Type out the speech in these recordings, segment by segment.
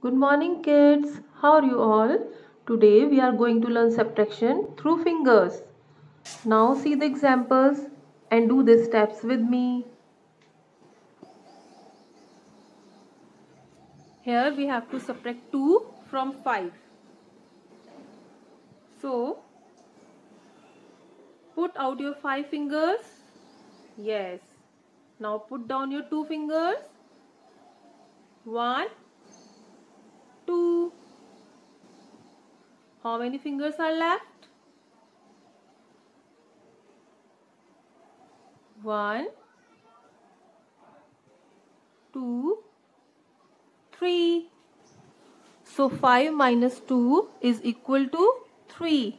Good morning, kids. How are you all? Today we are going to learn subtraction through fingers. Now see the examples and do the steps with me. Here we have to subtract 2 from 5. So put out your 5 fingers. Yes. Now put down your 2 fingers. 1, 2. How many fingers are left? 1, 2, 3. So 5 minus 2 is equal to 3.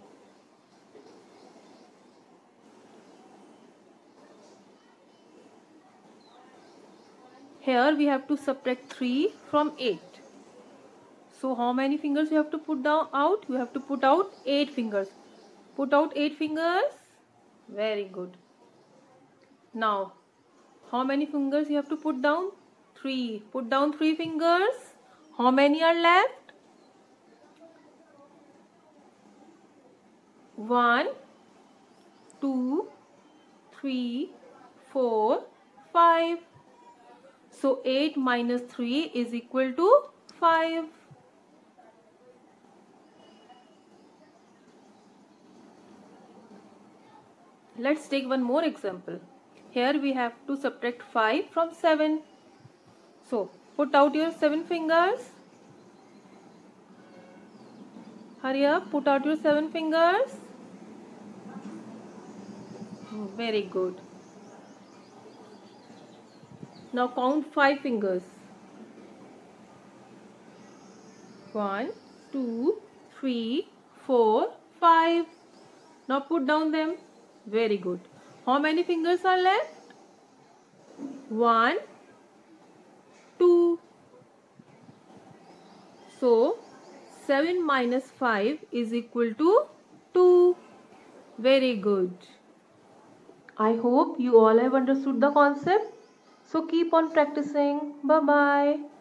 Here we have to subtract 3 from 8. So how many fingers you have to put down out? You have to put out 8 fingers. Put out 8 fingers. Very good. Now, how many fingers you have to put down? 3. Put down 3 fingers. How many are left? 1, 2, 3, 4, 5. So 8 minus 3 is equal to 5. Let's take one more example. Here we have to subtract 5 from 7. So put out your 7 fingers. Hurry up, put out your 7 fingers. Very good. Now count 5 fingers. 1, 2, 3, 4, 5. Now put down them. Very good. How many fingers are left? 1, 2. So 7 minus 5 is equal to 2. Very good. I hope you all have understood the concept. So keep on practicing. Bye-bye.